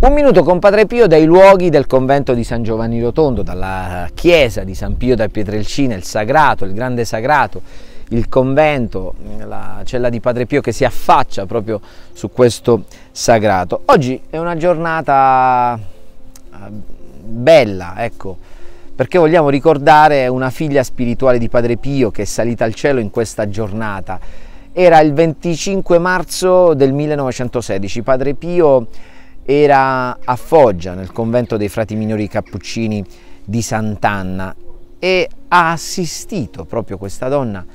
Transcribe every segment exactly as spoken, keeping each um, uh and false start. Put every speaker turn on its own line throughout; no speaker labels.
Un minuto con Padre Pio dai luoghi del convento di San Giovanni Rotondo, dalla chiesa di San Pio da Pietrelcina, il sagrato, il grande sagrato, il convento, la cella di Padre Pio che si affaccia proprio su questo sagrato. Oggi è una giornata bella, ecco, perché vogliamo ricordare una figlia spirituale di Padre Pio che è salita al cielo in questa giornata. Era il venticinque marzo del millenovecentosedici, Padre Pio era a Foggia, nel convento dei frati minori cappuccini di Sant'Anna, e ha assistito proprio questa donna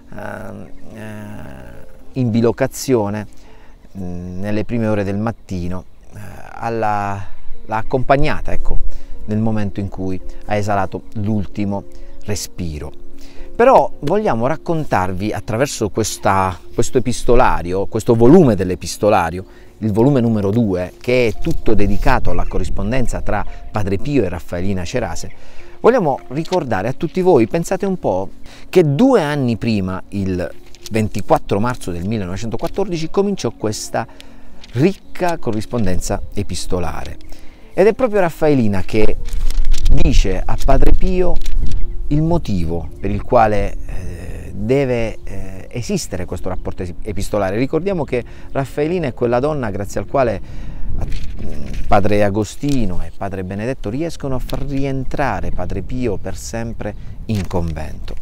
in bilocazione nelle prime ore del mattino, alla, l'ha accompagnata, ecco, nel momento in cui ha esalato l'ultimo respiro. Però vogliamo raccontarvi attraverso questa, questo epistolario, questo volume dell'epistolario, il volume numero due, che è tutto dedicato alla corrispondenza tra Padre Pio e Raffaellina Cerase. Vogliamo ricordare a tutti voi, pensate un po', che due anni prima, il ventiquattro marzo del millenovecentoquattordici, cominciò questa ricca corrispondenza epistolare. Ed è proprio Raffaellina che dice a Padre Pio il motivo per il quale eh, deve eh, esistere questo rapporto epistolare. Ricordiamo che Raffaellina è quella donna grazie al quale Padre Agostino e Padre Benedetto riescono a far rientrare Padre Pio per sempre in convento.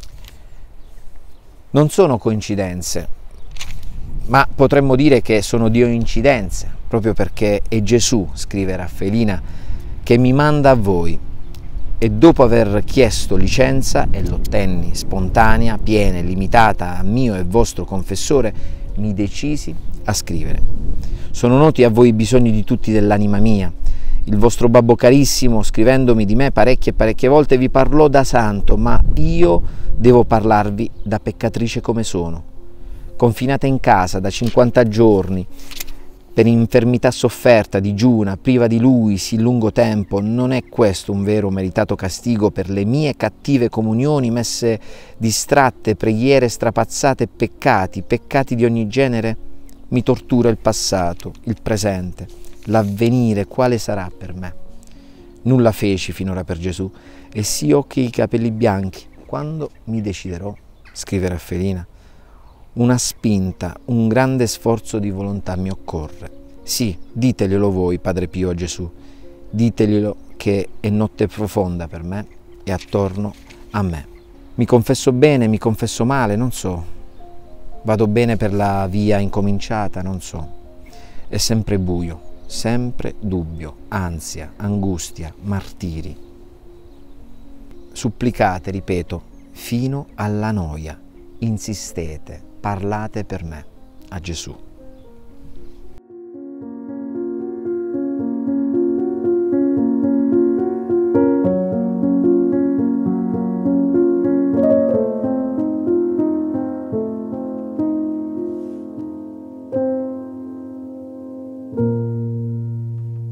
Non sono coincidenze, ma potremmo dire che sono dioincidenze, proprio perché è Gesù, scrive Raffaellina, che mi manda a voi, e dopo aver chiesto licenza, e l'ottenni spontanea, piena e limitata a mio e vostro confessore, mi decisi a scrivere. Sono noti a voi i bisogni di tutti dell'anima mia. Il vostro babbo carissimo, scrivendomi di me parecchie e parecchie volte, vi parlò da santo, ma io devo parlarvi da peccatrice come sono. Confinata in casa da cinquanta giorni, per infermità sofferta, digiuna, priva di lui sì lungo tempo, non è questo un vero meritato castigo per le mie cattive comunioni, messe distratte, preghiere strapazzate, peccati, peccati di ogni genere? Mi tortura il passato, il presente, l'avvenire, quale sarà per me? Nulla feci finora per Gesù, e sì ho che i capelli bianchi. Quando mi deciderò, scrive Raffaellina, una spinta, un grande sforzo di volontà mi occorre. Sì, diteglielo voi, Padre Pio, a Gesù, diteglielo che è notte profonda per me e attorno a me. Mi confesso bene, mi confesso male, non so. Vado bene per la via incominciata, non so. È sempre buio, sempre dubbio, ansia, angustia, martiri. Supplicate, ripeto, fino alla noia. Insistete, parlate per me, a Gesù.